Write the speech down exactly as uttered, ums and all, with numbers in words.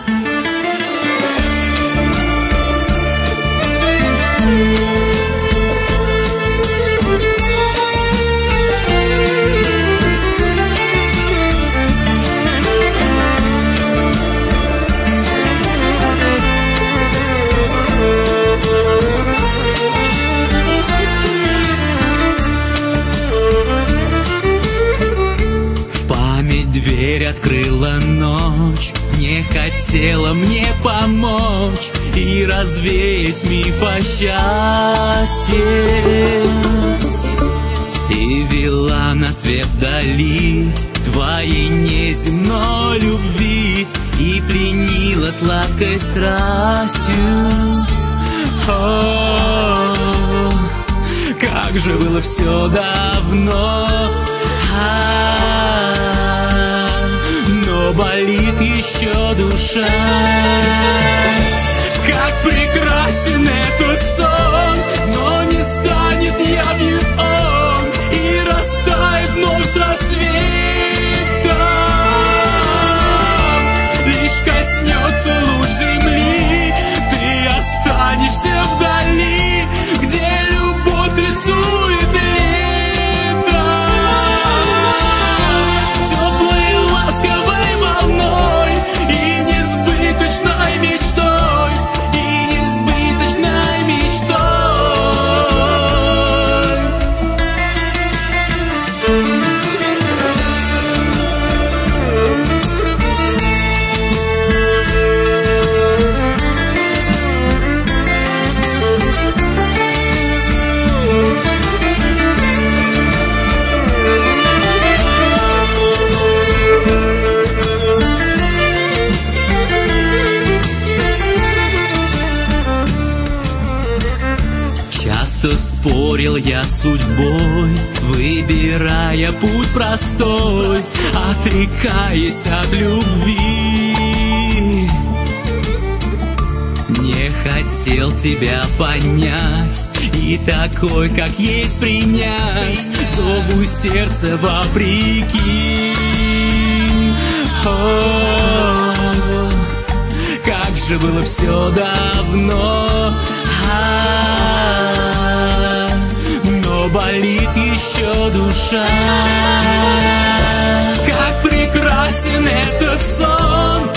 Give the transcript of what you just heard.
Дверь открыла ночь, не хотела мне помочь и развеять миф о счастье. И вела на свет вдали твоей неземной любви и пленила сладкой страстью. О, как же было все давно, но болит еще душа. Как прекрасен этот сон, но не станет явью он, и растает вновь с рассветом. Лишь коснется луч земли, ты останешься вдали, где любовь рисует лето. Теплой, ласковой волной и несбыточной мечтой, и несбыточной мечтой. Часто спорил я с судьбой, выбирая путь простой, отрекаясь от любви. Не хотел тебя понять и такой, как есть, принять зову сердца вопреки. О, как же было все давно, а, но болит еще душа. Как прекрасен этот сон,